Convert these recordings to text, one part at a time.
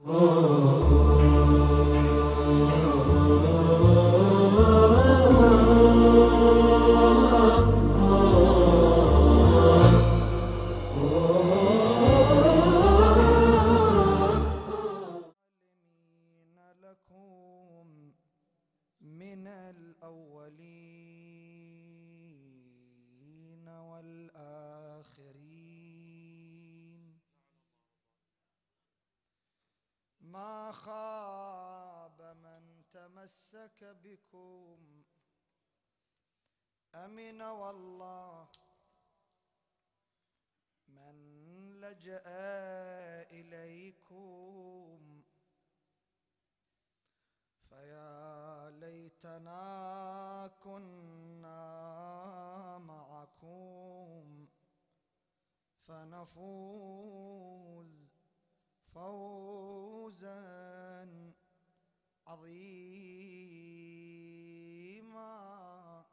من الأولين والآخرين ما خاب من تمسك بكم أمن والله من لجأ إليكم فيا ليتنا كنا معكم فنفوز فوزا عظيما.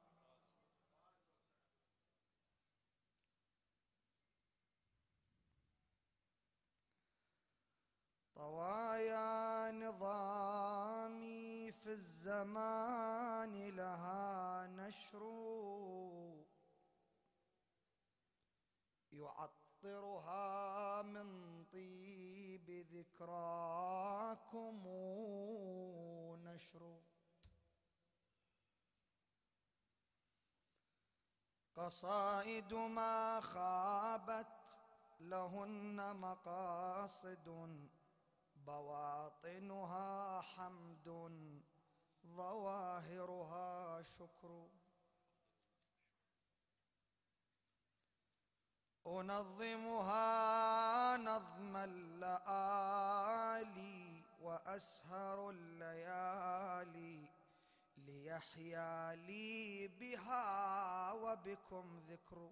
طوايا نظامي في الزمان لها نشر يعطرها من طيب ذكراكم نشر. قصائد ما خابت لهن مقاصد بواطنها حمد ظواهرها شكر. أنظمها نظم اللآلي وأسهر الليالي ليحيا لي بها وبكم ذكر.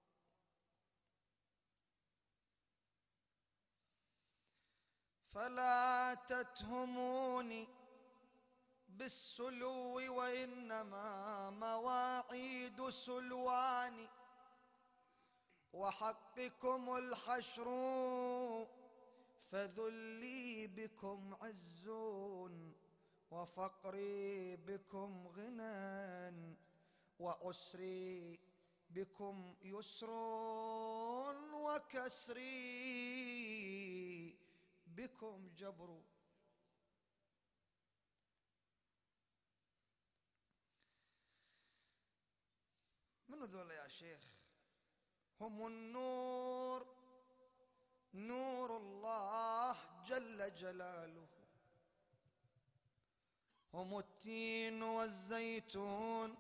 فلا تتهموني بالسلو وإنما مواعيد سلواني وحقكم الحشر فذلي بكم عز وفقري بكم غنى وعسري بكم يسر وكسري بكم جبر. من ذولا يا شيخ؟ هم النور، نور الله جل جلاله. هم التين والزيتون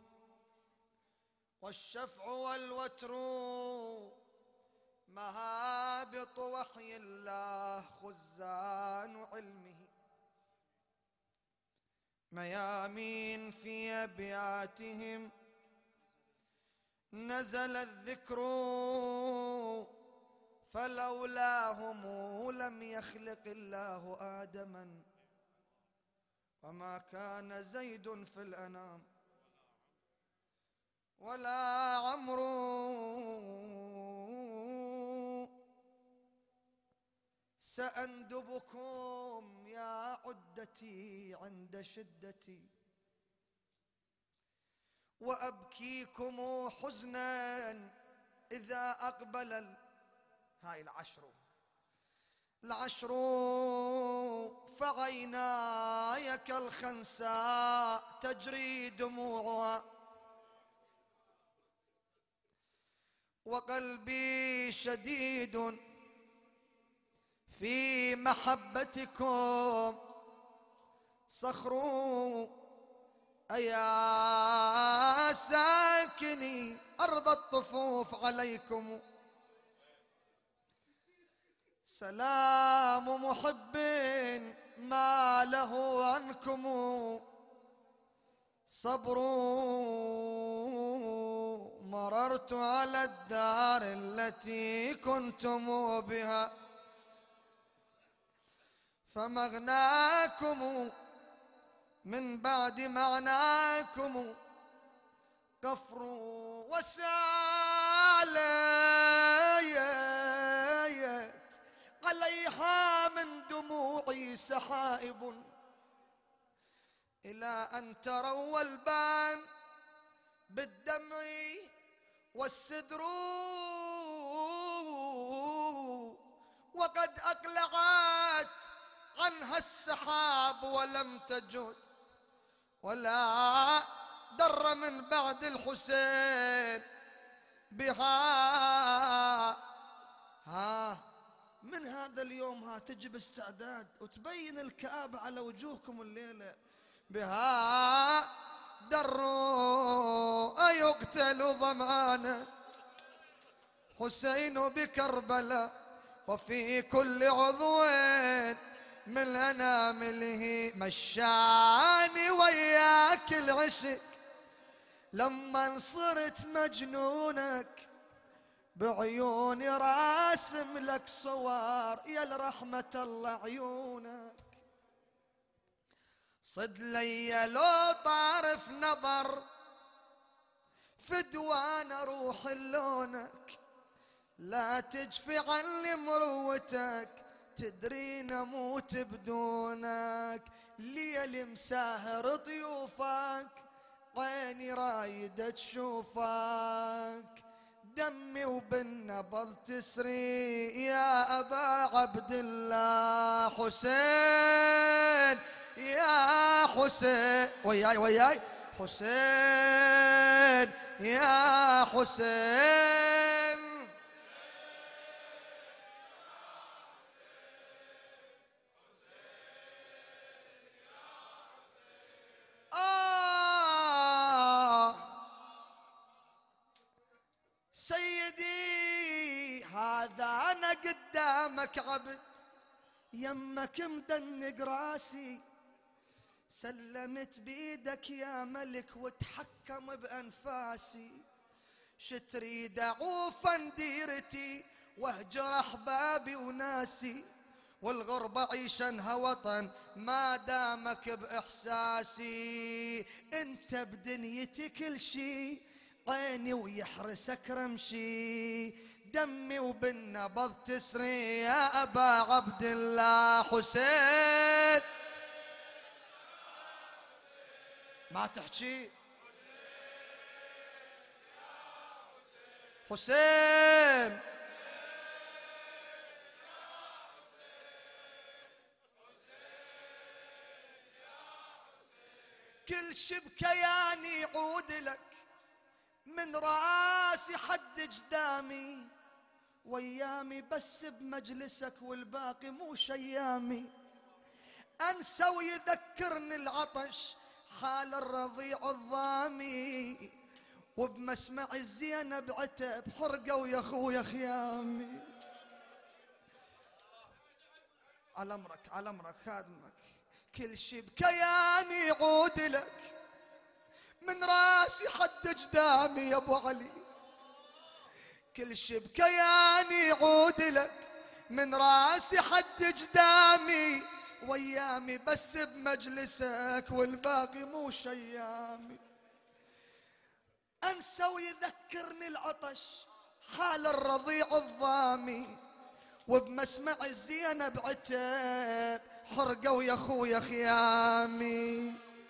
والشفع والوتر مهابط وحي الله خزان علمه. ميامين في أبياتهم نزل الذكر فلولاهم لم يخلق الله آدما وما كان زيد في الأنام ولا عمرو. سأندبكم يا عدتي عند شدتي وأبكيكم حزنا إذا أقبل هاي العشر فعيناي كالخنساء تجري دموعها وقلبي شديد في محبتكم صخر. أيا ساكني أرض الطفوف عليكم سلام محب ما له عنكم صبر. مررت على الدار التي كنتم بها فمغناكم من بعد معناكم كفر وساليت عليها من من دموعي سحائب إلى أن تروى البان بالدمع والسدر وقد أقلعت عنها السحاب ولم تجد ولا در من بعد الحسين بها. من هذا اليوم تجي باستعداد وتبين الكآبة على وجوهكم الليلة. بها در أيقتل ظمآنا حسين بكربلاء وفي كل عضو من أنامله مشاني وياك العشق لما صرت مجنونك بعيوني راسم لك صور يا لرحمة الله عيونك. صد لي لو طارف نظر فدوان روح لونك لا تجفي عني مروتك تدري نموت بدونك. ليل مساهر ضيوفك عيني رايدة تشوفك دمي وبالنبض تسري يا أبا عبد الله حسين يا حسين وياي حسين يا حسين. سيدي هذا أنا قدامك عبد يمك مدنق راسي سلمت بيدك يا ملك وتحكم بأنفاسي شتريد أعوف ديرتي واهجر أحبابي وناسي والغربة عيشنها وطن ما دامك بإحساسي. انت بدنيتي كل شي عيني ويحرسك رمشي دمي وبالنبض تسري يا أبا عبد الله حسين. ما تحكي حسين كل شي بكياني يعود لك من راسي حد جدامي وايامي بس بمجلسك والباقي مو شيامي. انسى ويذكرني العطش حال الرضيع الضامي وبمسمع الزينب عتب حرقه ويا اخويا خيامي. على امرك خادمك كل شي بكياني يعود لك من راسي حد جدامي يا ابو علي كل شي بكياني يعود لك من راسي حد جدامي وايامي بس بمجلسك والباقي مو شيامي. انسى ويذكرني العطش حال الرضيع الضامي وبمسمع الزينب عتب حرقه ويا اخويا خيامي.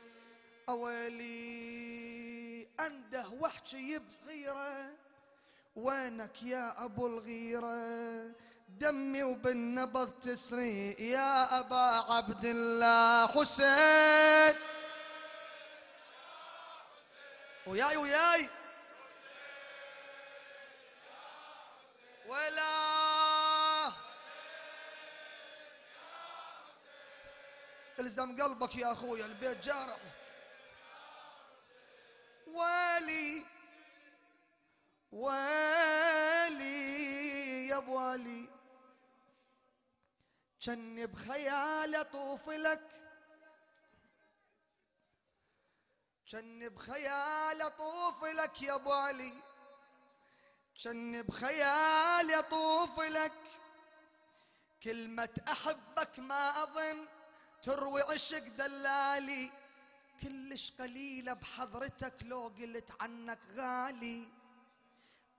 اويلي انده واحكي بغيره وينك يا ابو الغيره دمي وبالنبض تسري يا أبا عبد الله حسين. وياي ولا الزم قلبك يا أخويا البيت جارح. ويلي يا ابو علي جن بخيال اطوف لك جن بخيال اطوف لك يا ابو علي جن بخيال اطوف لك كلمة احبك ما اظن تروي عشق دلالي كلش قليلة بحضرتك لو قلت عنك غالي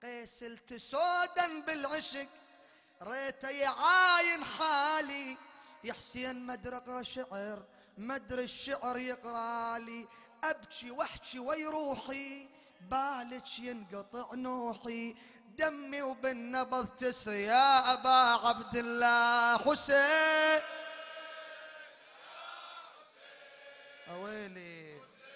قيسلت سودا بالعشق ريته يعاين حالي يا حسين ما ادري اقرا شعر، ما ادري الشعر يقرا لي، ابكي واحكي ويروحي بالك ينقطع نوحي، دمي وبالنبض تسري يا ابا عبد الله حسين. اويلي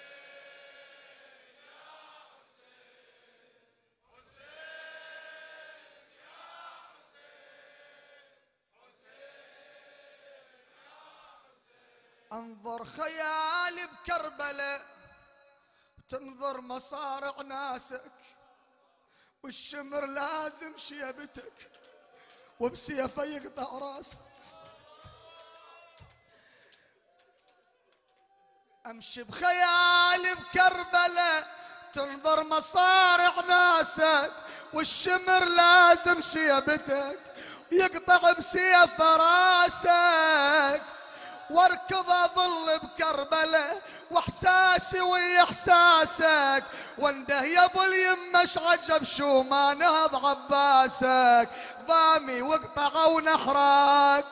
انظر خيالي بكربلة، تنظر مصارع ناسك، والشمر لازم شيبتك، وبسيفه يقطع راسك. امشي بخيالي بكربلة، تنظر مصارع ناسك، والشمر لازم شيبتك، يقطع بسيف راسك. واركض اظل بكربلة واحساسي ويا احساسك، وانده يا ابو اليمش عجب شو ما نهض عباسك، ضامي وقطعوا نحرك،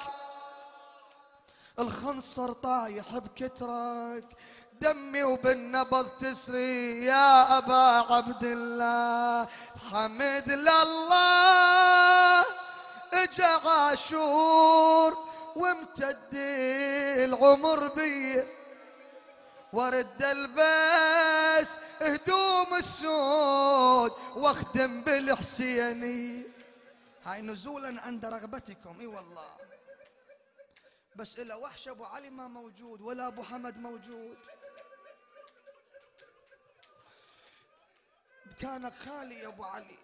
الخنصر طايح بكترك، دمي وبالنبض تسري يا ابا عبد الله. حمد لله اجا عاشور وامتد العمر بي، ورد البس هدوم السود واخدم بالحسيني. هاي نزولا عند رغبتكم. اي والله، بس الا وحش ابو علي ما موجود ولا ابو حمد موجود، كانك خالي يا ابو علي.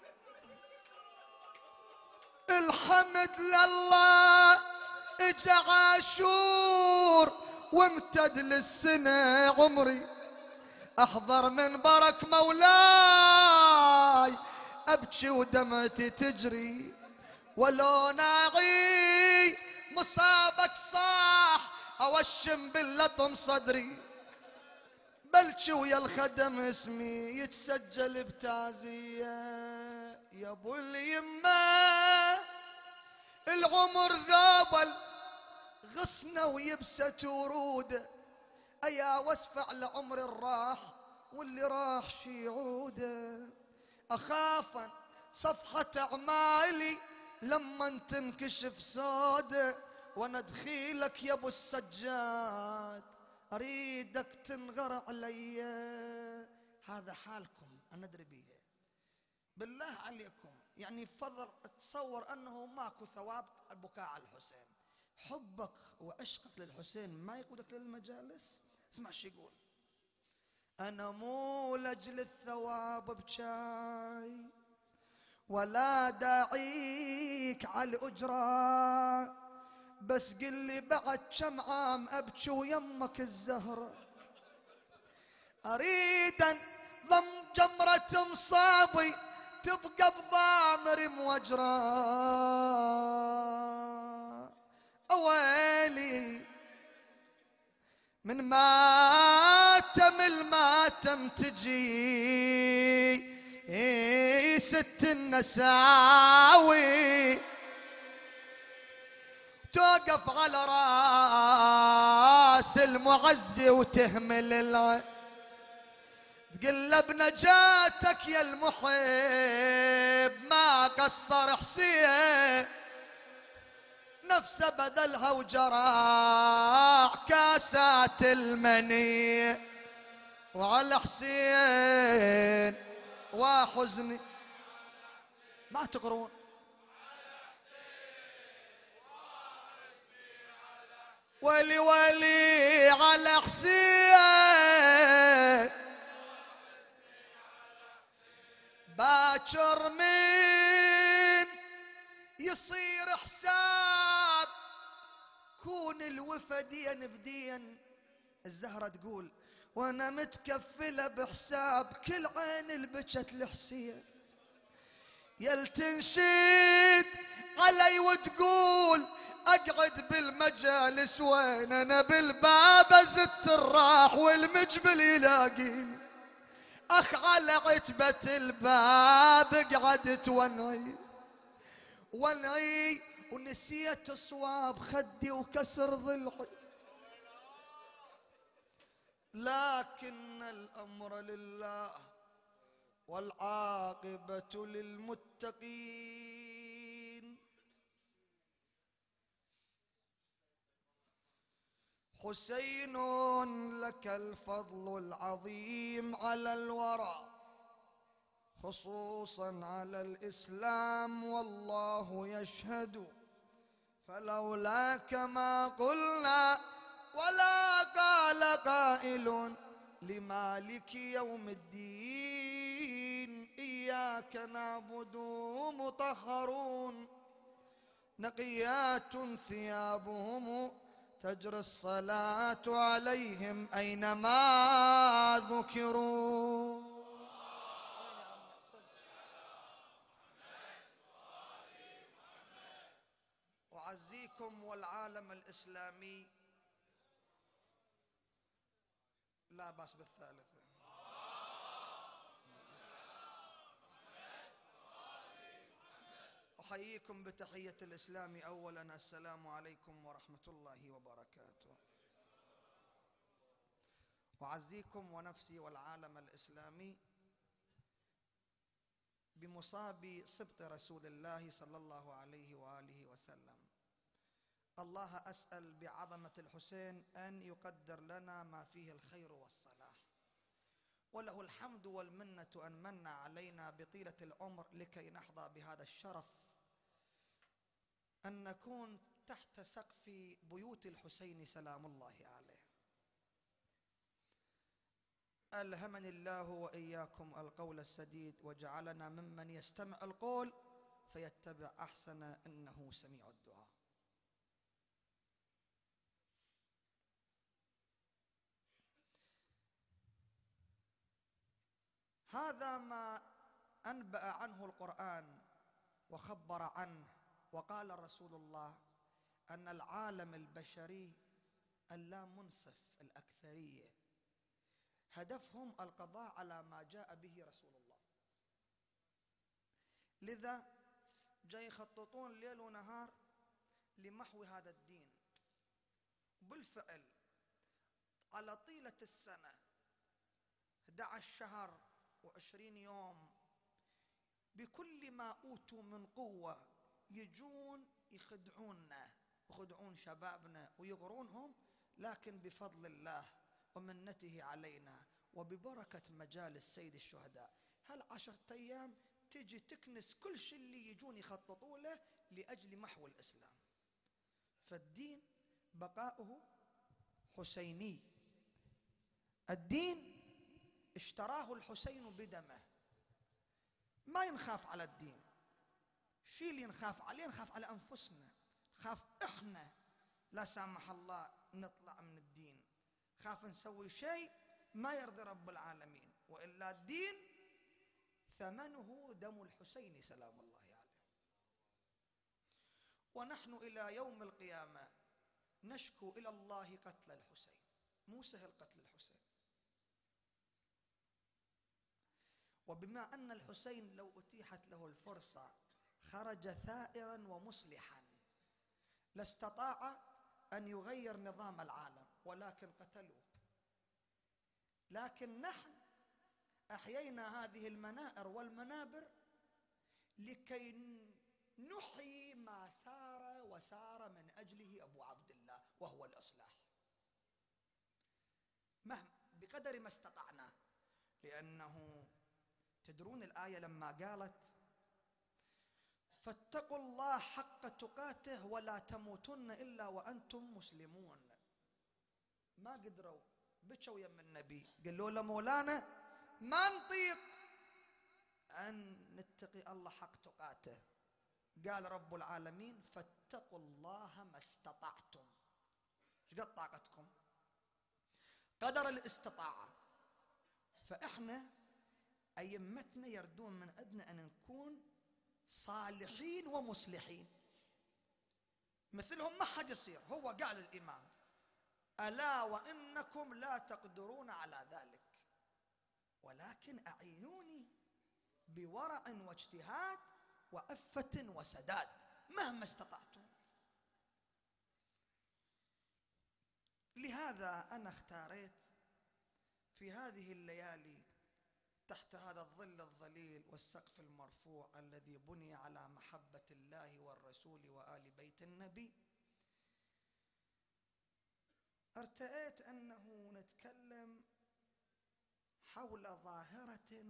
الحمد لله اجا عاشور وامتد للسنة عمري، احضر من برك مولاي ابكي ودمعتي تجري، ولو ناغي مصابك صاح اوشم باللطم صدري، بلكي ويا الخدم اسمي يتسجل بتعزية. يا ابو اليمه العمر ذابل غصنه ويبست وروده، ايا واسفع لعمر الراح واللي راح شي عوده، اخافا صفحة اعمالي لما تنكشف سوده، وانا دخيلك يا ابو السجاد اريدك تنغر علي. هذا حالكم انا ادري بيه، بالله عليكم يعني فضل تصور انه ماكو ثواب البكاء على الحسين. حبك وعشقك للحسين ما يقودك للمجالس. اسمع شو يقول: انا مو لاجل الثواب بجاي، ولا داعيك على الاجره، بس قل لي بعد كم عام ابكي ويمك الزهره، اريد ان ضم جمره مصابي تبقى بضامري موجرة. اويلي من ماتم الماتم تجي ست النساوي، توقف على راس المعزي وتهمل العين، تقل بنجاتك يا المحب ما قصر حسين، نفسه بذلها وجراع كاسات المني، وعلى حسين وحزني ما تقرون. ولي ولي على حسين باكر من يصير حساب، كون الوفدين بدين. الزهرة تقول وانا متكفلة بحساب كل عين البكت لحسين، يل تنشد علي وتقول اقعد بالمجالس وين انا بالباب زدت الراح والمجبل يلاقيني، اخ على عتبة الباب قعدت ونعي ونسيت صواب خدي وكسر ضلعي، لكن الأمر لله والعاقبة للمتقين. حسين لك الفضل العظيم على الورى، خصوصا على الإسلام والله يشهد، فلولاك ما قلنا ولا قال قائل لمالك يوم الدين. إياك نعبد مطهرون نقيات ثيابهم تجري الصلاة عليهم أينما ذكروا. أعزيكم والعالم الإسلامي. لا بأس بالثالثة. أحييكم بتحية الإسلام أولا، السلام عليكم ورحمة الله وبركاته. أعزيكم ونفسي والعالم الإسلامي بمصاب سبط رسول الله صلى الله عليه وآله وسلم. الله أسأل بعظمة الحسين أن يقدر لنا ما فيه الخير والصلاح، وله الحمد والمنة أن من علينا بطيلة العمر لكي نحظى بهذا الشرف أن نكون تحت سقف بيوت الحسين سلام الله عليه. ألهمني الله وإياكم القول السديد، وجعلنا ممن يستمع القول فيتبع أحسن، إنه سميع الدعاء. هذا ما أنبأ عنه القرآن وخبر عنه، وقال رسول الله أن العالم البشري اللامنصف الأكثرية هدفهم القضاء على ما جاء به رسول الله، لذا جاي يخططون ليل ونهار لمحو هذا الدين. بالفعل على طيلة السنة 11 شهر و20 يوم بكل ما أوتوا من قوة يجون يخدعوننا ويخدعون شبابنا ويغرونهم، لكن بفضل الله ومنته علينا وببركة مجالس سيد الشهداء 10 أيام تجي تكنس كل شيء اللي يجون يخططوا له لأجل محو الإسلام. فالدين بقاؤه حسيني، الدين اشتراه الحسين بدمه. ما ينخاف على الدين، شيء اللي نخاف عليه نخاف على أنفسنا، خاف إحنا لا سامح الله نطلع من الدين، خاف نسوي شيء ما يرضي رب العالمين، وإلا الدين ثمنه دم الحسين سلام الله عليه. ونحن إلى يوم القيامة نشكو إلى الله قتل الحسين، مو سهل قتل الحسين. وبما أن الحسين لو أتيحت له الفرصة خرج ثائرا ومصلحا لاستطاع أن يغير نظام العالم، ولكن قتلوه. لكن نحن أحيينا هذه المنائر والمنابر لكي نحيي ما ثار وسار من أجله أبو عبد الله، وهو الإصلاح بقدر ما استطعنا. لأنه تدرون الآية لما قالت فاتقوا الله حق تقاته ولا تموتن إلا وأنتم مسلمون، ما قدروا بكوا يم النبي قالوا له مولانا ما نطيق أن نتقي الله حق تقاته. قال رب العالمين فاتقوا الله ما استطعتم. ايش قد طاقتكم؟ قدر الاستطاعة. فإحنا أئمتنا يردون من عندنا أن نكون صالحين ومصلحين مثلهم، ما حد يصير. هو قال الإمام ألا وإنكم لا تقدرون على ذلك، ولكن أعينوني بورع واجتهاد وعفة وسداد مهما استطعتم. لهذا أنا اختاريت في هذه الليالي تحت هذا الظل الظليل والسقف المرفوع الذي بني على محبة الله والرسول وآل بيت النبي، ارتأيت أنه نتكلم حول ظاهرة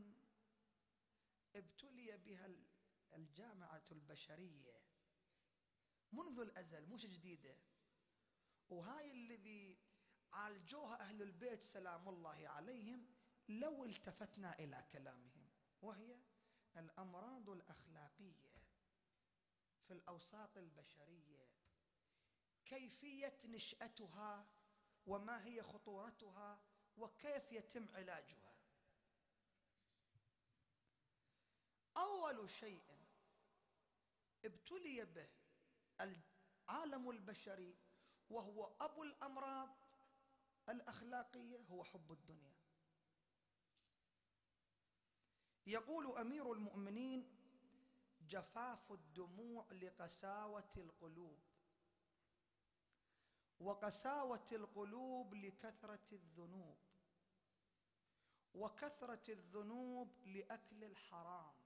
ابتلي بها الجامعة البشرية منذ الأزل، مش جديدة، وهاي الذي عالجوها أهل البيت سلام الله عليهم لو التفتنا إلى كلامهم، وهي الأمراض الأخلاقية في الأوساط البشرية، كيفية نشأتها وما هي خطورتها وكيف يتم علاجها. أول شيء ابتلي به العالم البشري وهو أبو الأمراض الأخلاقية هو حب الدنيا. يقول أمير المؤمنين: جفاف الدموع لقساوة القلوب، وقساوة القلوب لكثرة الذنوب، وكثرة الذنوب لأكل الحرام،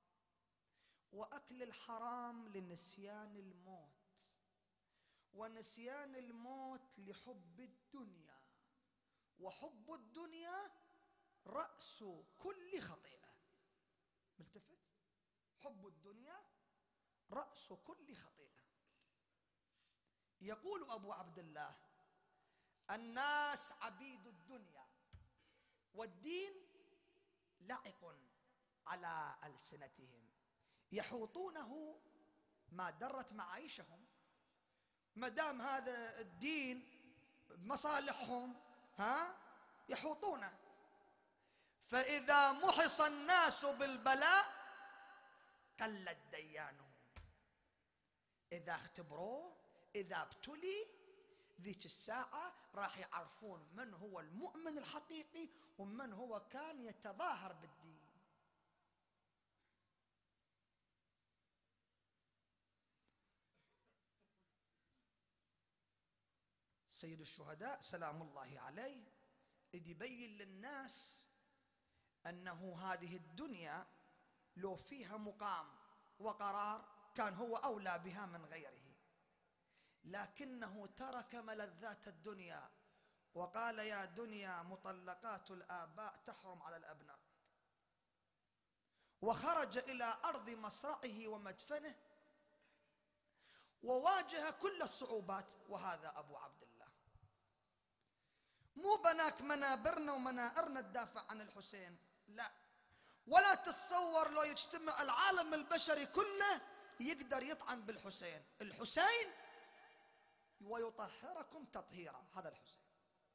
وأكل الحرام لنسيان الموت، ونسيان الموت لحب الدنيا، وحب الدنيا رأس كل خطيئة. ملتفت؟ حب الدنيا رأس كل خطيئة. يقول أبو عبد الله: الناس عبيد الدنيا والدين لعق على ألسنتهم، يحوطونه ما درت معايشهم، ما دام هذا الدين مصالحهم يحوطونه، فإذا محص الناس بالبلاء قلت ديانهم. إذا اختبروه، إذا ابتلي، ذيك الساعة راح يعرفون من هو المؤمن الحقيقي ومن هو كان يتظاهر بالدين. سيد الشهداء سلام الله عليه يبين للناس أنه هذه الدنيا لو فيها مقام وقرار كان هو أولى بها من غيره، لكنه ترك ملذات الدنيا وقال: يا دنيا مطلقات الآباء تحرم على الأبناء، وخرج إلى أرض مصرعه ومدفنه وواجه كل الصعوبات. وهذا أبو عبد الله. مو بناك منابرنا ومنائرنا تدافع عن الحسين، لا، ولا تتصور لو يجتمع العالم البشري كله يقدر يطعن بالحسين. الحسين ويطهركم تطهيرا، هذا الحسين.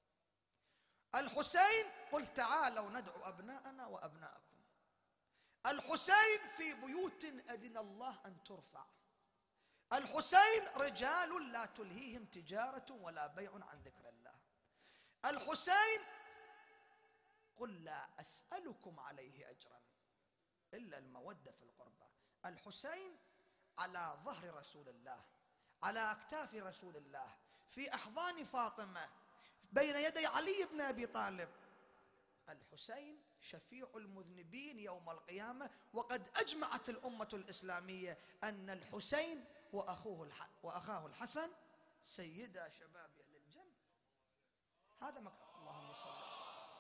الحسين قل تعالوا ندعو أبناءنا وأبناءكم. الحسين في بيوت أذن الله أن ترفع. الحسين رجال لا تلهيهم تجارة ولا بيع عن ذكر الله. الحسين قل لا أسألكم عليه أجرا إلا المودة في القربى. الحسين على ظهر رسول الله، على أكتاف رسول الله، في أحضان فاطمة، بين يدي علي بن أبي طالب. الحسين شفيع المذنبين يوم القيامة، وقد أجمعت الأمة الإسلامية أن الحسين وأخاه الحسن سيدا شباب أهل الجنة. هذا مكان. اللهم صل على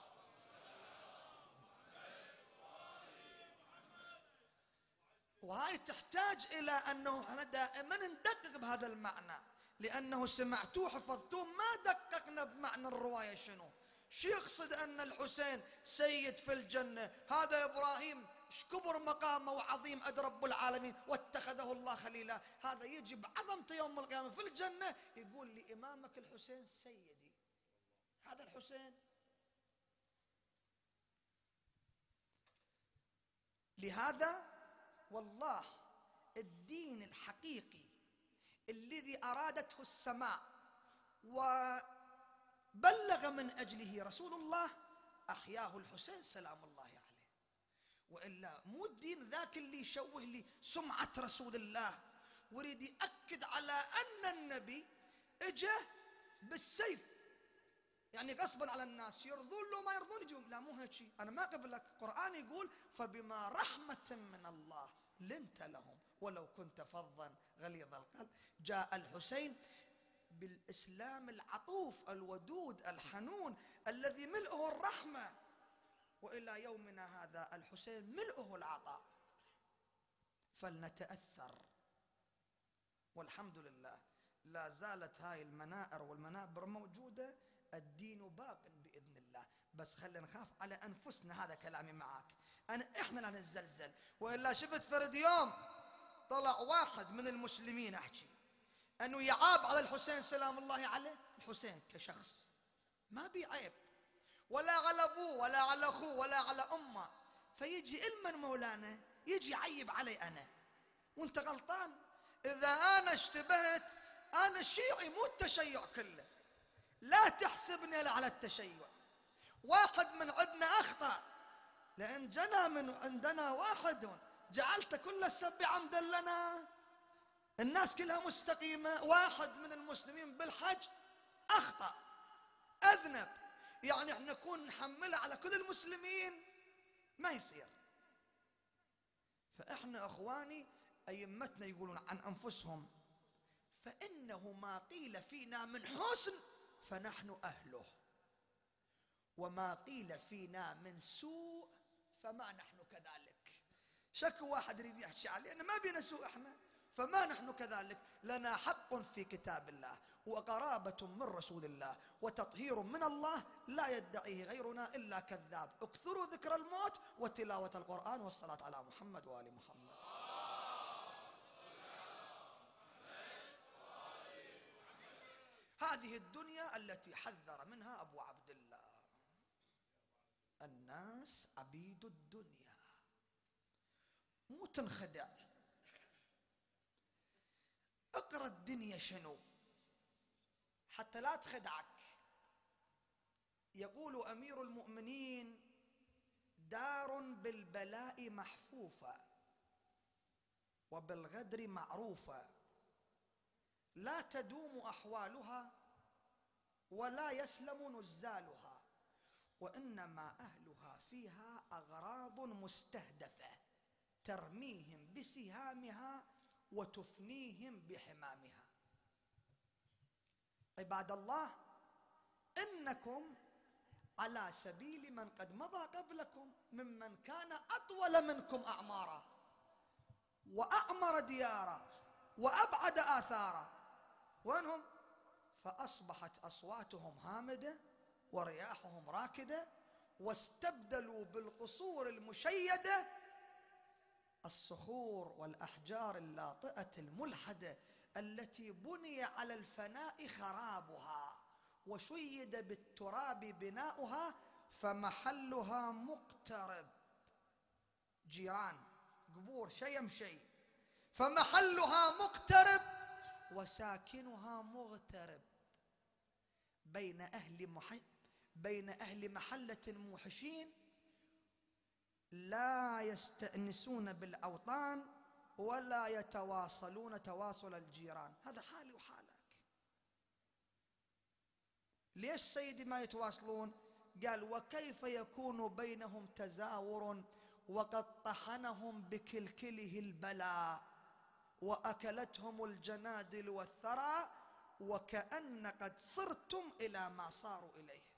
وهاي تحتاج إلى أنه احنا دائما ندقق بهذا المعنى، لأنه سمعتوه حفظتوه ما دققنا بمعنى الرواية شنو. شو يقصد أن الحسين سيد في الجنة؟ هذا إبراهيم شكبر مقامه وعظيم أد رب العالمين واتخذه الله خليلا، هذا يجي بعظمته يوم القيامة في الجنة يقول لإمامك الحسين سيدي. هذا الحسين. لهذا والله الدين الحقيقي الذي أرادته السماء وبلغ من أجله رسول الله أحياه الحسين سلام الله عليه. وإلا مو الدين ذاك اللي يشوه لي سمعة رسول الله ويريد يأكد على أن النبي اجى بالسيف يعني غصبا على الناس، يرضون له ما يرضون يجون. لا مو هيك، أنا ما قبلك. القرآن يقول فبما رحمة من الله لنت لهم ولو كنت فظا غليظ القلب. جاء الحسين بالإسلام العطوف الودود الحنون الذي ملئه الرحمة، وإلى يومنا هذا الحسين ملئه العطاء. فلنتأثر، والحمد لله لا زالت هاي المنائر والمنابر موجودة، الدين باق بإذن الله. بس خلينا نخاف على أنفسنا، هذا كلامي معك. إحنا لا نتزلزل. وإلا شفت فرد يوم طلع واحد من المسلمين أحكي أنه يعاب على الحسين سلام الله عليه، الحسين كشخص ما بي عيب، ولا على أبوه ولا على أخوه ولا على أمه، فيجي إلمن مولانا يجي يعيب علي أنا، وانت غلطان. إذا أنا اشتبهت أنا شيعي مو التشيع كله، لا تحسبني على التشيع. واحد من عندنا أخطأ، لأن جنى من عندنا واحد جعلت كل السب عمدا لنا، الناس كلها مستقيمة. واحد من المسلمين بالحج أخطأ أذنب، يعني احنا نكون نحمله على كل المسلمين؟ ما يصير. فإحنا أخواني أئمتنا يقولون عن أنفسهم فإنه ما قيل فينا من حسن فنحن أهله، وما قيل فينا من سوء فما نحن كذلك. شك واحد يريد يحكي علينا ما بينا سوء احنا، فما نحن كذلك. لنا حق في كتاب الله وقرابة من رسول الله وتطهير من الله لا يدعيه غيرنا إلا كذاب. اكثروا ذكر الموت وتلاوة القرآن والصلاة على محمد وآل محمد. هذه الدنيا التي حذر منها أبو عبد الله. الناس عبيد الدنيا، مو تنخدع. اقرأ الدنيا شنو حتى لا تخدعك. يقول أمير المؤمنين دار بالبلاء محفوفة وبالغدر معروفة، لا تدوم أحوالها ولا يسلم نزالها، وإنما أهلها فيها أغراض مستهدفة ترميهم بسهامها وتفنيهم بحمامها. عباد الله، إنكم على سبيل من قد مضى قبلكم ممن كان أطول منكم أعمارا وأعمر ديارا وأبعد آثارا. وينهم؟ فأصبحت أصواتهم هامدة ورياحهم راكدة، واستبدلوا بالقصور المشيدة الصخور والأحجار اللاطئة الملحدة التي بني على الفناء خرابها وشيد بالتراب بناؤها، فمحلها مقترب. جيران قبور شيم شيء، فمحلها مقترب وساكنها مغترب. بين أهل محلة موحشين لا يستأنسون بالأوطان ولا يتواصلون تواصل الجيران. هذا حالي وحالك. ليش سيدي ما يتواصلون؟ قال وكيف يكون بينهم تزاور وقد طحنهم بكلكله البلاء وأكلتهم الجنادل والثرى، وكأن قد صرتم إلى ما صاروا إليه.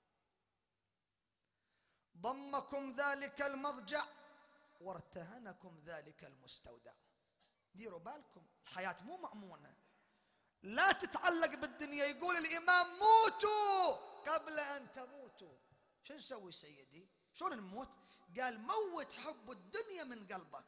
ضمكم ذلك المضجع وارتهنكم ذلك المستودع. ديروا بالكم، الحياة مو مأمونة، لا تتعلق بالدنيا. يقول الإمام موتوا قبل أن تموتوا. شو نسوي سيدي؟ شلون نموت؟ قال موت حب الدنيا من قلبك.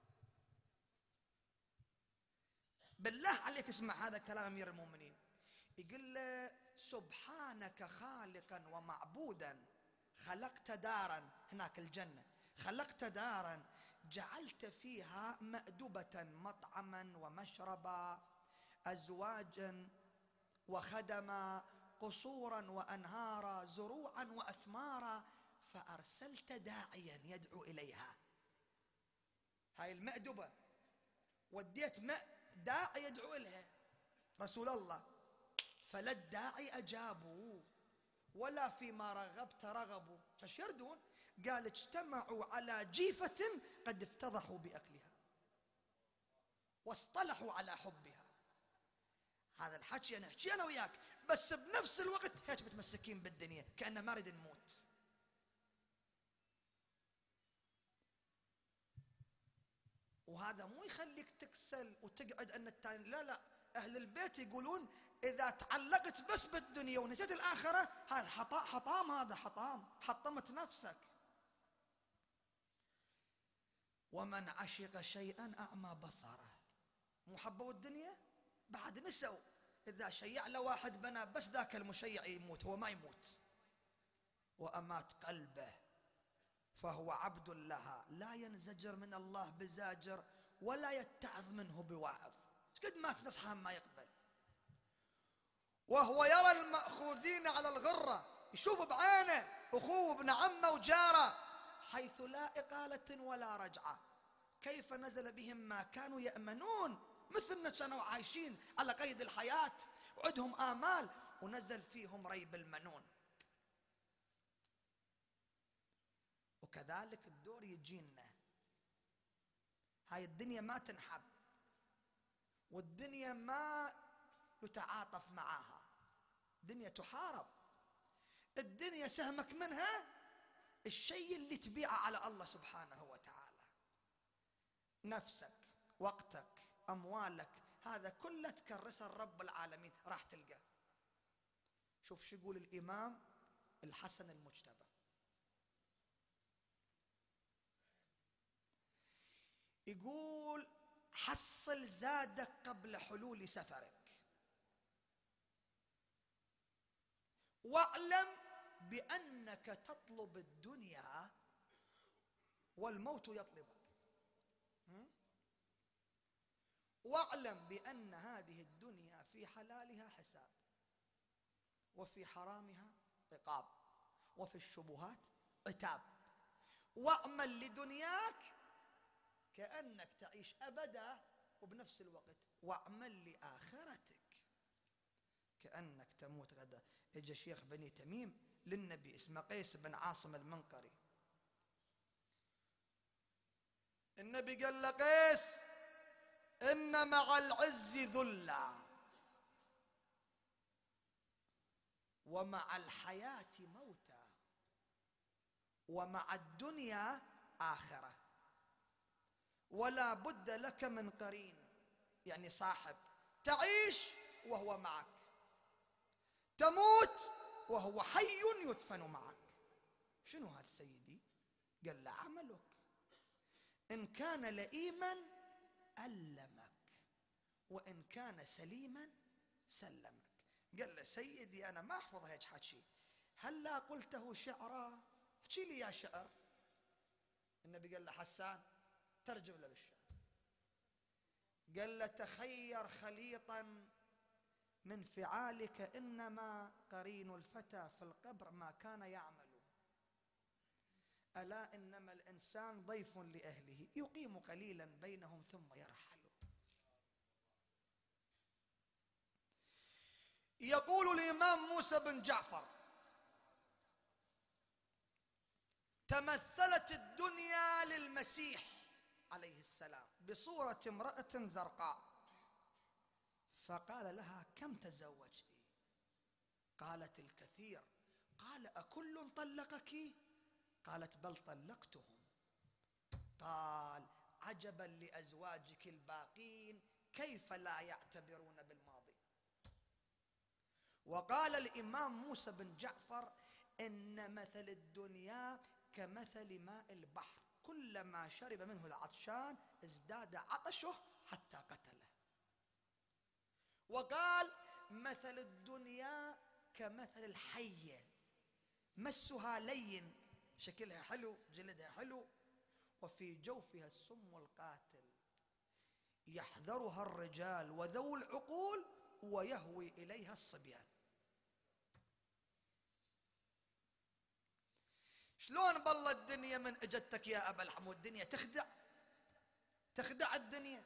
بالله عليك اسمع هذا كلام أمير المؤمنين. يقول له سبحانك خالقا ومعبودا، خلقت دارا، هناك الجنة، خلقت دارا جعلت فيها مأدبة مطعما ومشربا، أزواجا وخدما، قصورا وأنهارا، زروعا وأثمارا، فأرسلت داعيا يدعو إليها. هاي المأدبة وديت داعي يدعو إليها رسول الله، فلا الداعي أجابوا ولا فيما رغبت رغبوا. ايش يردون؟ قال اجتمعوا على جيفة قد افتضحوا بأكلها واصطلحوا على حبها. هذا الحكي أنا أحكي أنا وياك، بس بنفس الوقت هيك متمسكين بالدنيا كأننا ما نريد نموت. وهذا مو يخليك تكسل وتقعد أن التاني، لا لا، أهل البيت يقولون إذا تعلقت بس بالدنيا ونسيت الآخرة هذا حطام، هذا حطام، حطمت نفسك. ومن عشق شيئا أعمى بصره. مو حبوا الدنيا بعد نسوا. إذا شيع له واحد بنا بس ذاك المشيع يموت، هو ما يموت. وأمات قلبه فهو عبد لها، لا ينزجر من الله بزاجر ولا يتعظ منه بواعظ. قد ما تنصحه ما يقبل. وهو يرى المأخوذين على الغرة، يشوف بعينه أخوه ابن عمه وجاره، حيث لا إقالة ولا رجعة. كيف نزل بهم ما كانوا يأمنون، مثلنا كانوا عايشين على قيد الحياة وعندهم آمال، ونزل فيهم ريب المنون. وكذلك الدور يجينا. هاي الدنيا ما تنحب، والدنيا ما يتعاطف معها، الدنيا تحارب. الدنيا سهمك منها الشيء اللي تبيعه على الله سبحانه وتعالى، نفسك، وقتك، أموالك، هذا كله تكرسه الرب العالمين راح تلقى. شوف شو يقول الإمام الحسن المجتبى، يقول حصل زادك قبل حلول سفرك، واعلم بأنك تطلب الدنيا والموت يطلبك. واعلم بأن هذه الدنيا في حلالها حساب، وفي حرامها عقاب، وفي الشبهات عتاب. واعمل لدنياك كأنك تعيش أبدا، وبنفس الوقت واعمل لآخرتك كأنك تموت غدا. اجى شيخ بني تميم للنبي اسمه قيس بن عاصم المنقري، النبي قال له قيس إن مع العز ذلا ومع الحياة موتا ومع الدنيا آخرة، ولا بد لك من قرين، يعني صاحب تعيش وهو معك، تموت وهو حي يدفن معك. شنو هذا سيدي؟ قال له عملك، إن كان لئيما ألمك وإن كان سليما سلمك. قال له سيدي أنا ما أحفظ هيك حكي، هلا قلته شعرا، احكي لي يا شعر. النبي قال له حسان ترجم له بالشعر، قال له تخير خليطا من فعالك، إنما قرين الفتى في القبر ما كان يعمل. ألا إنما الإنسان ضيف لأهله يقيم قليلا بينهم ثم يرحل. يقول الإمام موسى بن جعفر تمثلت الدنيا للمسيح عليه السلام بصورة امرأة زرقاء، فقال لها كم تزوجت؟ قالت الكثير. قال أكل طلقك؟ قالت بل طلقتهم. قال عجبا لأزواجك الباقين كيف لا يعتبرون بالماضي. وقال الإمام موسى بن جعفر إن مثل الدنيا كمثل ماء البحر، كلما شرب منه العطشان ازداد عطشه حتى قتله. وقال مثل الدنيا كمثل الحية، مسها لين، شكلها حلو، جلدها حلو، وفي جوفها السم القاتل، يحذرها الرجال وذو العقول ويهوي إليها الصبيان. شلون بالله الدنيا من اجتك يا أبا الحمود؟ الدنيا تخدع الدنيا.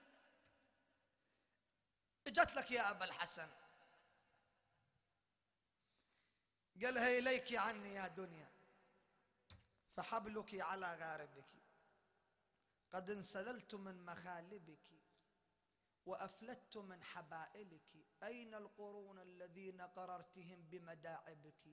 اجت لك يا أبا الحسن، قالها إليك عني يا دنيا فحبلك على غاربك، قد انسللت من مخالبك وأفلت من حبائلك، أين القرون الذين قررتهم بمداعبك،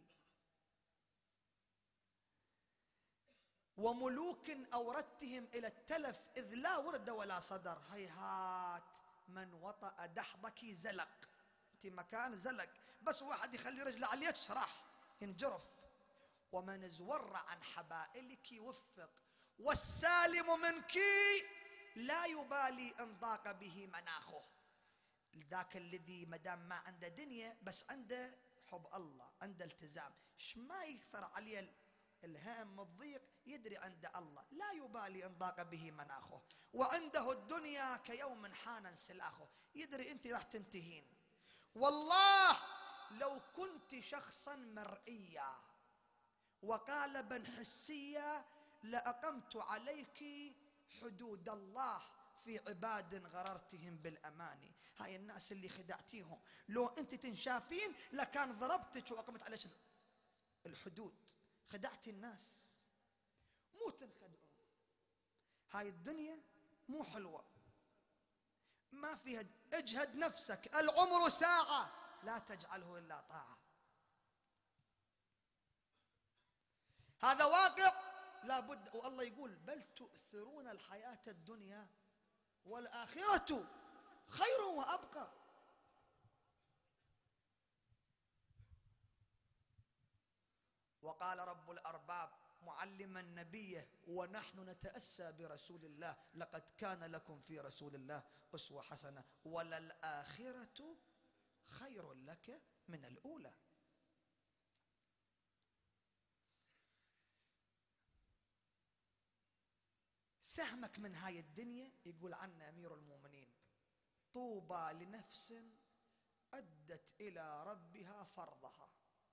وملوك أوردتهم إلى التلف إذ لا ورد ولا صدر، هيهات من وطأ دحضك زلق، أنت مكان زلق بس واحد يخلي رجله على اليد راح ينجرف، ومن زور عن حبائلك وفق، والسالم منك لا يبالي إن ضاق به مناخه، ذاك الذي مدام ما عنده دنيا بس عنده حب الله، عنده التزام، ما يكثر عليه الهام الضيق، يدري عند الله لا يبالي إن ضاق به مناخه، وعنده الدنيا كيوم حان انسلاخه، يدري أنت راح تنتهين. والله لو كنت شخصا مرئيا وقالبا حسيا لأقمت عليك حدود الله في عباد غررتهم بالأماني، هاي الناس اللي خدعتيهم لو أنت تنشافين لكان ضربتك وأقمت عليك الحدود، خدعتي الناس مو تنخدعون، هاي الدنيا مو حلوة ما فيها، اجهد نفسك، العمر ساعة لا تجعله إلا طاعة، هذا واقع لابد. والله يقول بل تؤثرون الحياة الدنيا والآخرة خير وأبقى. وقال رب الأرباب معلما نبيه ونحن نتأسى برسول الله لقد كان لكم في رسول الله أسوة حسنة وللآخرة خير لك من الأولى. سهمك من هاي الدنيا يقول عنه أمير المؤمنين طوبى لنفس أدت إلى ربها فرضها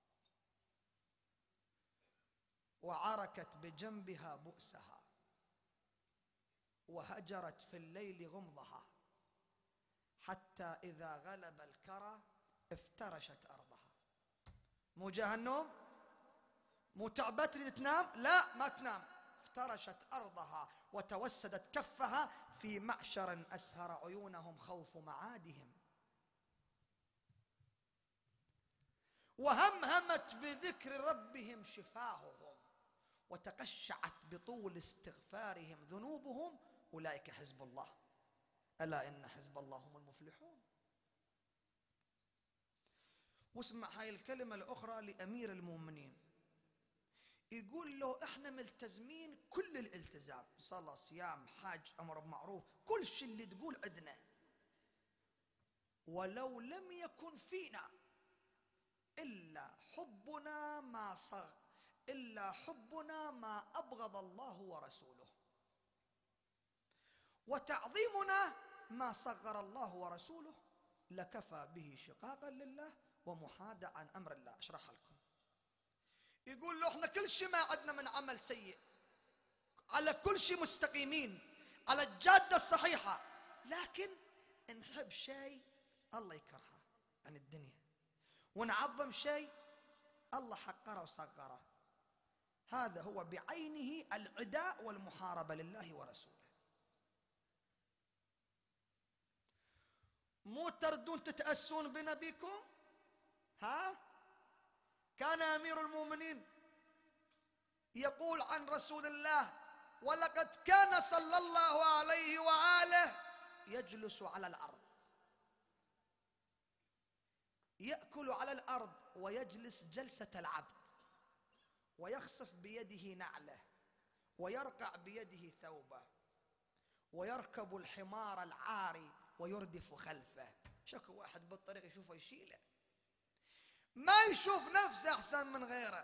وعركت بجنبها بؤسها وهجرت في الليل غمضها حتى إذا غلب الكرى افترشت أرضها. مو جهنم مو تعبت تريد تنام، لا ما تنام، افترشت أرضها وتوسدت كفها في معشر أسهر عيونهم خوف معادهم وهمهمت بذكر ربهم شفاههم وتقشعت بطول استغفارهم ذنوبهم أولئك حزب الله ألا إن حزب الله هم المفلحون. واسمع هاي الكلمة الأخرى لأمير المؤمنين يقول له احنا ملتزمين كل الالتزام، صلاة صيام حج أمر بمعروف كل شيء اللي تقول عندنا، ولو لم يكن فينا إلا حبنا ما أبغض الله ورسوله وتعظيمنا ما صغر الله ورسوله لكفى به شقاقا لله ومحادة عن أمر الله. أشرح لكم. يقول له احنا كل شيء ما عندنا من عمل سيء، على كل شيء مستقيمين على الجادة الصحيحة، لكن نحب شيء الله يكرهه عن الدنيا ونعظم شيء الله حقره وصغره، هذا هو بعينه العداء والمحاربة لله ورسوله. مو تردون تتأسون بنبيكم؟ ها؟ كان أمير المؤمنين يقول عن رسول الله ولقد كان صلى الله عليه وآله يجلس على الأرض، يأكل على الأرض ويجلس جلسة العبد، ويخصف بيده نعله ويرقع بيده ثوبه ويركب الحمار العاري ويردف خلفه. شكو واحد بالطريق يشوفه يشيله، ما يشوف نفسه أحسن من غيره،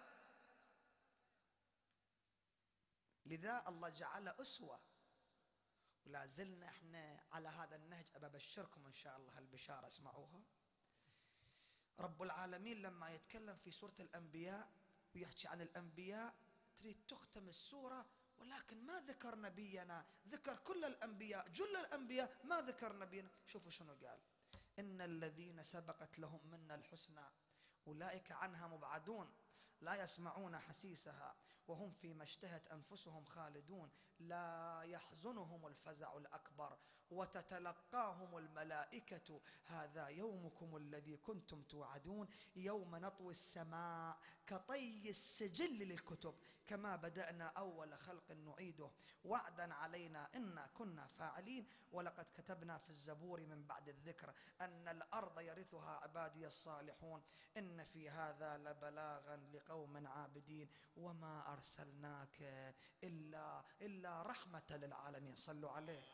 لذا الله جعله أسوة. ولا زلنا احنا على هذا النهج. أبى أبشركم إن شاء الله البشارة اسمعوها. رب العالمين لما يتكلم في سورة الأنبياء ويحكي عن الأنبياء تريد تختم السورة ولكن ما ذكر نبينا، ذكر كل الأنبياء جل الأنبياء ما ذكر نبينا. شوفوا شنو قال: إن الذين سبقت لهم منا الحسنى أولئك عنها مبعدون لا يسمعون حسيسها وهم فيما اشتهت أنفسهم خالدون. لا يحزنهم الفزع الأكبر وتتلقاهم الملائكة هذا يومكم الذي كنتم توعدون. يوم نطوي السماء كطي السجل للكتب كما بدأنا أول خلق نعيده وعدا علينا إنا كنا فاعلين. ولقد كتبنا في الزبور من بعد الذكر أن الأرض يرثها عبادي الصالحون إن في هذا لبلاغا لقوم عابدين وما أرسلناك إلا رحمة للعالمين. صلوا عليه.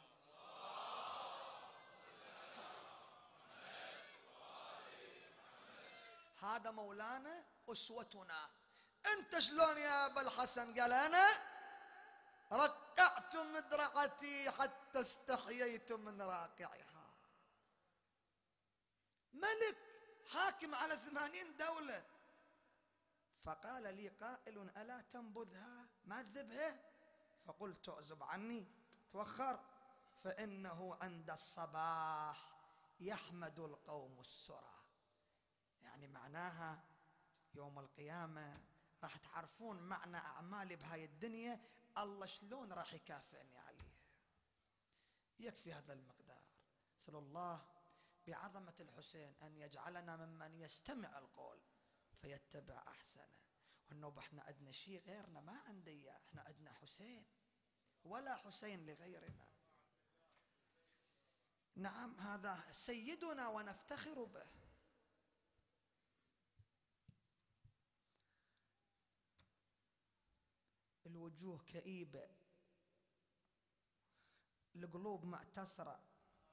هذا مولانا أسوتنا. أنت شلون يا أبا الحسن؟ قال أنا رقعت مدرعتي حتى استحييت من راقعها. ملك حاكم على 80 دولة، فقال لي قائل ألا تنبذها ما تذبها؟ فقلت اعزب عني توخر، فإنه عند الصباح يحمد القوم السرى. يعني معناها يوم القيامة راح تعرفون معنى أعمالي بهاي الدنيا الله شلون راح يكافئني عليها. يكفي هذا المقدار. أسأل الله بعظمة الحسين أن يجعلنا ممن يستمع القول فيتبع أحسنه. والنوب احنا عندنا شيء غيرنا ما عنده إياه، احنا عندنا حسين ولا حسين لغيرنا. نعم هذا سيدنا ونفتخر به. الوجوه كئيبة، القلوب معتصرة،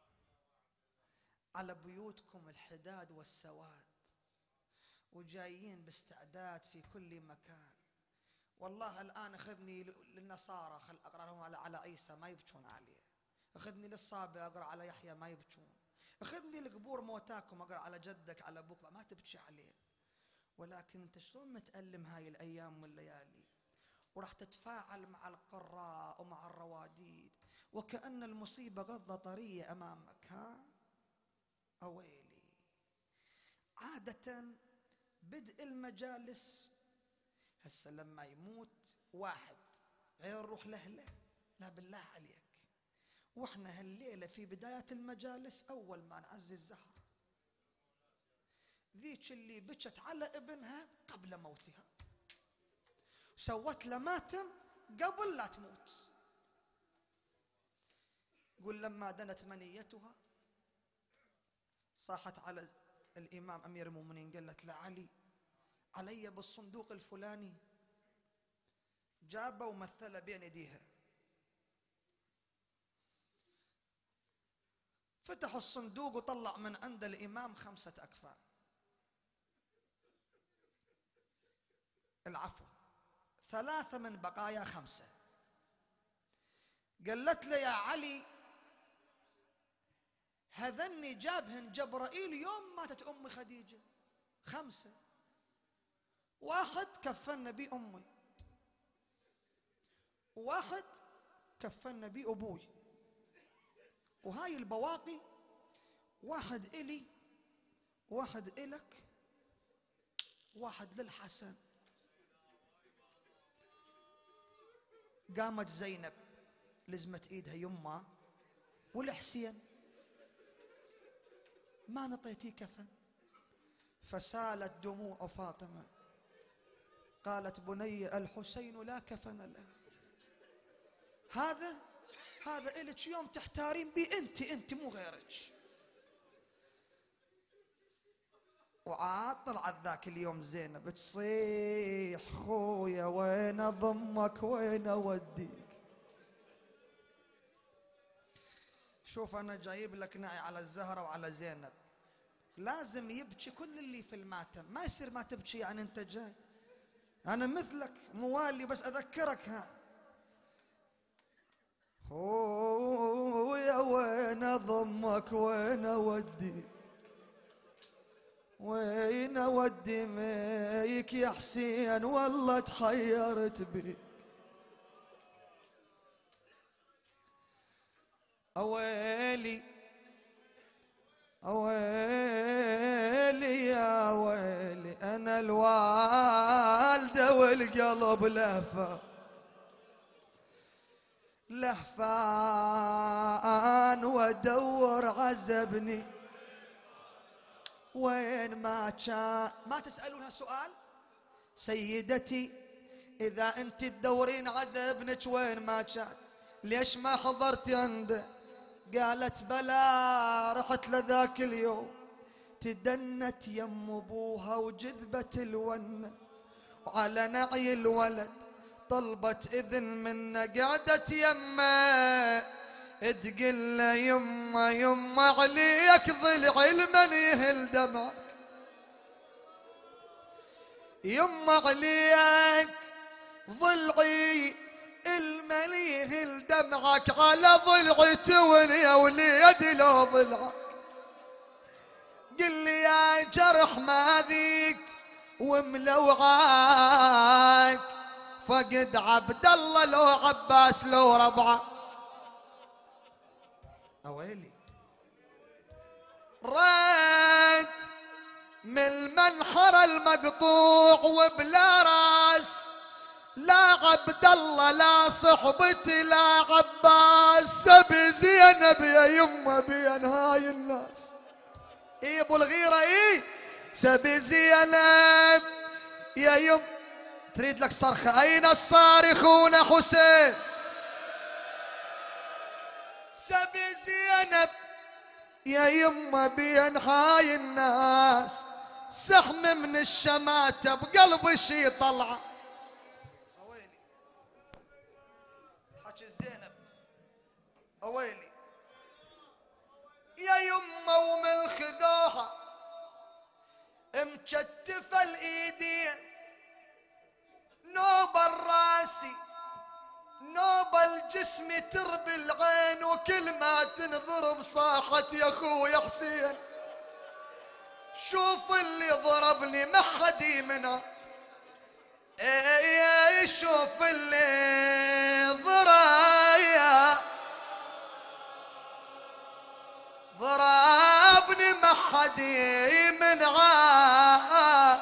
على بيوتكم الحداد والسواد، وجايين باستعداد في كل مكان. والله الآن أخذني للنصارى خل أقرأ لهم على عيسى ما يبكون عليه، أخذني للصابئ أقرأ على يحيى ما يبكون، أخذني لقبور موتاكم أقرأ على جدك على أبوك ما تبكي عليه. ولكن أنت شلون متألم هاي الأيام والليالي وراح تتفاعل مع القراء ومع الرواديد وكأن المصيبة غضة طرية أمامك. ها أويلي. عادة بدء المجالس هسه لما يموت واحد غير روح لأهله، لا بالله عليك. واحنا هالليلة في بداية المجالس أول ما نعزي الزهر ذيك اللي بكت على ابنها قبل موتها سوت له ماتم قبل لا تموت. يقول لما دنت منيتها صاحت على الإمام أمير المؤمنين قالت له علي علي بالصندوق الفلاني، جابه ومثله بين يديها، فتح الصندوق وطلع من عند الإمام 5 أكفان، العفو 3 من بقايا 5. قالت له يا علي هذني جابهن جبرائيل يوم ماتت أمي خديجة 5، 1 كفن بي أمي، 1 كفن بي أبوي، وهاي البواقي 1 إلي 1 إلك 1 للحسن. قامت زينب لزمت ايدها يمه والحسين ما نطيتي كفن، فسالت دموع فاطمة قالت بني الحسين لا كفن له. هذا إلك يوم تحتارين بي انت مو غيرك. وعاد طلعت ذاك اليوم زينب تصيح خويا وين اضمك وين اوديك. شوف انا جايب لك نعي على الزهرة وعلى زينب، لازم يبكي كل اللي في الماتم، ما يصير ما تبكي يعني انت جاي. انا مثلك موالي بس اذكرك. ها خويا وين اضمك وين اوديك وين اودي ميك يا حسين والله تحيرت بيك. اويلي اويلي يا ويلي انا الوالد والقلب لهفان لهفان وادور عزبني وين ما كان. ما تسألون هالسؤال سيدتي؟ إذا أنت تدورين عزبنك وين ما كان ليش ما حضرتي عنده؟ قالت بلا رحت لذاك اليوم تدنت يم ابوها وجذبت الونه وعلى نعي الولد طلبت اذن منه قعدت يمه تقل له يمه يمه عليك ضلع المن يهل دمعك يمه عليك ضلعي المليه الدمعك على ضلعي توني يا وليد لو ضلعك قل لي يا جرح ما ذيك وملوعاك فقد عبد الله لو عباس لو ربعه اويلي رد من المنحر المقطوع وبلا راس لا عبد الله لا صحبتي لا عباس سبي زينب يا يمه بين هاي الناس اي ابو الغيره اي سبي زينب يا يم تريد لك صرخه اين الصارخون حسين سبي زينب يا يمه بين هاي الناس سحم من الشماته بقلبي شي طلعه زينب اويلي يا يمه ومن خذوها مكتفه الايدين نوب الراسي نوب الجسم تربي العين وكل ما تنضرب صاحت يا اخويا حسين شوف اللي ضربني ما حد منه اي شوف اللي ضربني ما حد منها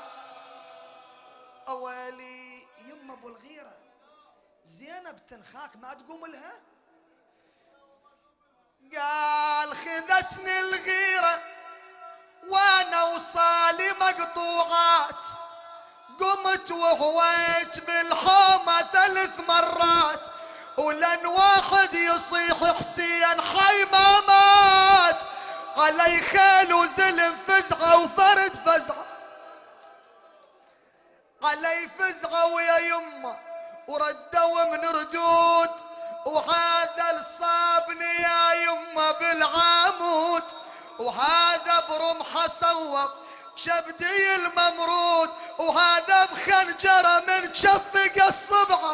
اويلي يما ابو الغيره زينب تنخاك ما تقوم لها قال خذتني الغيره وانا وصالي مقطوعات قمت وهويت بالحومه 3 مرات ولن واحد يصيح حسين حي ما مات علي خيل وزلم فزعه وفرد فزعه علي فزعه ويا يمه وردوا من ردود وهذا الصابني يا يمه بالعامود وهذا برمحه صوب شبدي الممرود وهذا بخنجره من شفق الصبعه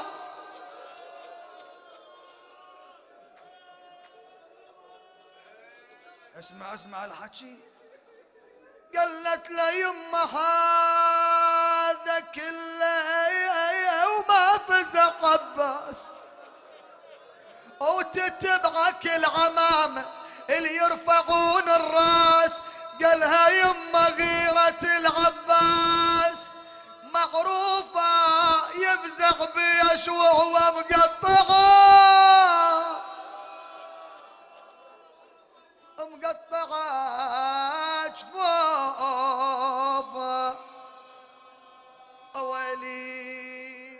اسمع الحكي قالت له يمه هذا كله وما فزع عباس وتتبعك العمامه اللي يرفعون الراس قالها يمه غيرة العباس معروفه يفزع بيشوع ومقطعه مقطعه جفوفه اويلي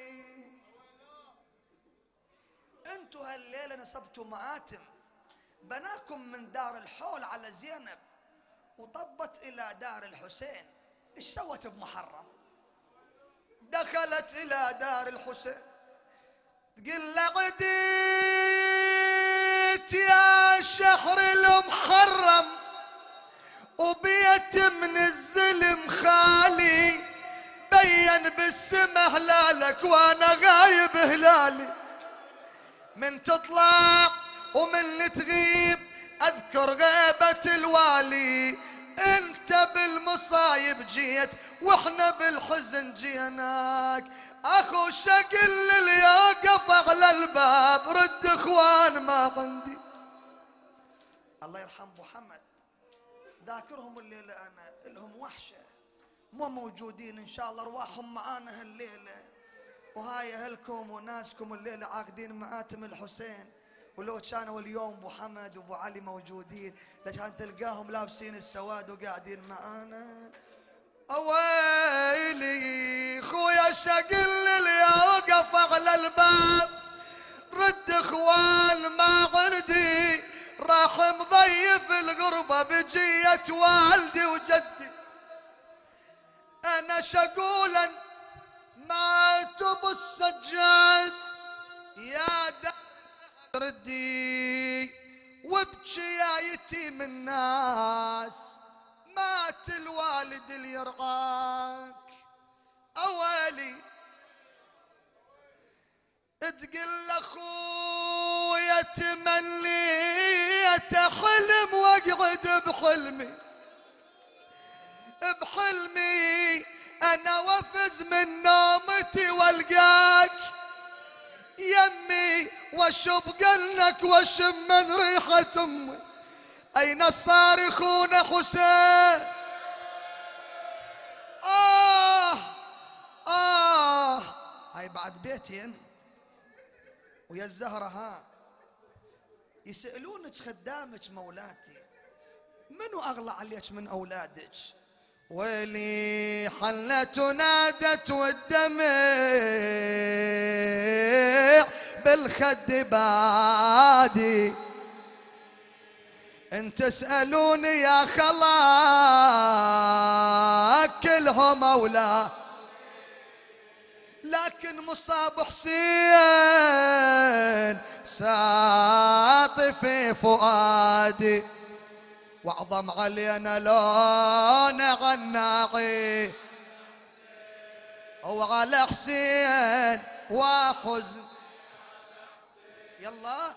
انتو هالليله نصبتوا مآتم بناكم من دار الحول على زينب وطبت الى دار الحسين ايش سوت بمحرم دخلت الى دار الحسين تقول له عديت يا شهر المحرم وبيت من الزلم خالي بين بالسما هلالك وانا غايب هلالي من تطلع ومن تغيب اذكر غيبة الوالي انت بالمصايب جيت واحنا بالحزن جيناك اخو شكل اللي يوقف على الباب رد اخوان ما عندي الله يرحم محمد ذاكرهم الليلة انا لهم وحشة مو موجودين إن شاء الله أرواحهم معانا هالليلة، وهاي أهلكم وناسكم الليلة عاقدين مآتم الحسين. ولو كانوا اليوم أبو حمد وأبو علي موجودين لكان تلقاهم لابسين السواد وقاعدين معانا. أويلي خويا شقل اللي أوقف على الباب، رد اخوان ما عندي، راح مضيف الغربة بجية والدي وجدي. أنا شقولا مات ابو السجاد يا ردي، وابكي يا يتيم الناس، مات الوالد اللي يرعاك. أولي تقل اخويا تمنيت حلم واقعد بحلمي انا وافز من نومتي والقاك يمي، واشب قلك واشم من ريحة امي. اين الصارخون حسين؟ هاي بعد بيتين ويا الزهرة ها يسألونك خدامك مولاتي منو أغلى عليك من أولادك؟ ويلي حلت ونادت والدمع بالخد بادي، ان تسألوني يا خلا كلهم أولاد، لكن مصاب حسين ساطي في فؤادي، واعظم علينا لون غناعي وعلى حسين وحزن. يلا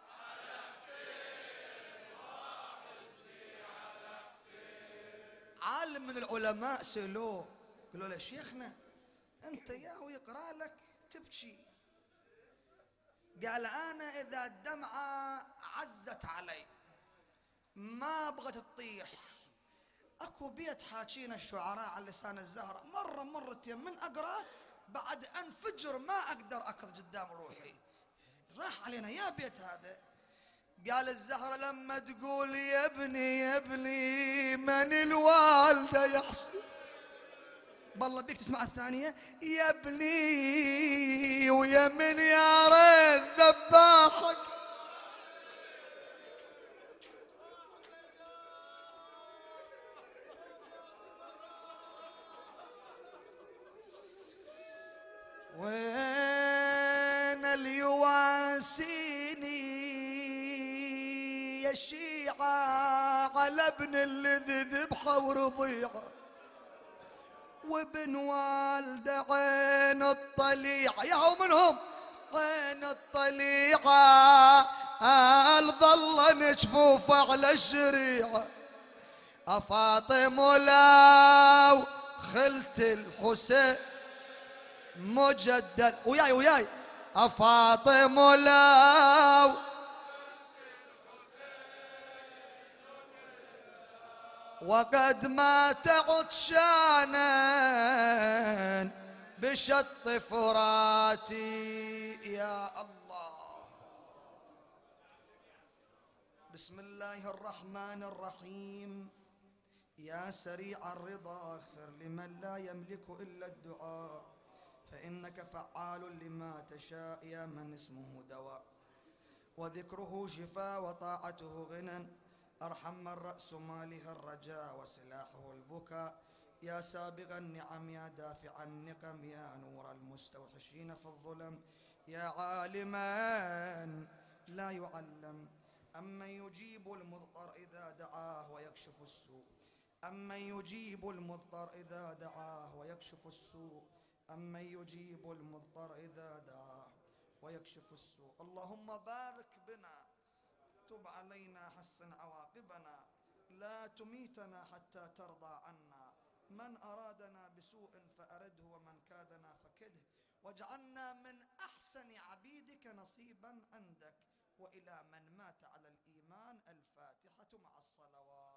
عالم من العلماء سألوه قالوا له شيخنا انت ياهو يقرا لك تبكي، قال انا اذا الدمعه عزت علي ما بغت تطيح، اكو بيت حاكينا الشعراء على لسان الزهره مره مرتين من اقرا بعد انفجر ما اقدر اكض قدام روحي، راح علينا يا بيت هذا. قال الزهره لما تقول يا ابني يا ابني من الوالده يحسن، بالله بيك تسمع الثانيه يا ابني ويا من يا ريت ذباحك. وين اليواسيني يا شيعة على ابن الذي ذبحه ورضيعه، وابن والده عين الطليعة ياهو منهم عين الطليعة الظل جفوف على الشريعة. أفاطم لو خلت الحسين مجدد وياي أفاطم لو وقد مات عطشانا بشط فراتي. يا الله. بسم الله الرحمن الرحيم. يا سريع الرضا اغفر لمن لا يملك إلا الدعاء، فإنك فعال لما تشاء يا من اسمه دواء، وذكره شفاء وطاعته غنى، أرحم من رأس ماله الرجاء وسلاحه البكاء. يا سابغ النعم يا دافع النقم يا نور المستوحشين في الظلم، يا عالما لا يعلم، أمن يجيب المضطر إذا دعاه ويكشف السوء، أمن يجيب المضطر إذا دعاه ويكشف السوء، أمن يجيب المضطر إذا دعاه ويكشف السوء. اللهم بارك بنا، تب علينا، حسن عواقبنا، لا تميتنا حتى ترضى عنا، من أرادنا بسوء فأرده ومن كادنا فكده، واجعلنا من أحسن عبيدك نصيبا عندك. وإلى من مات على الإيمان الفاتحة مع الصلوات.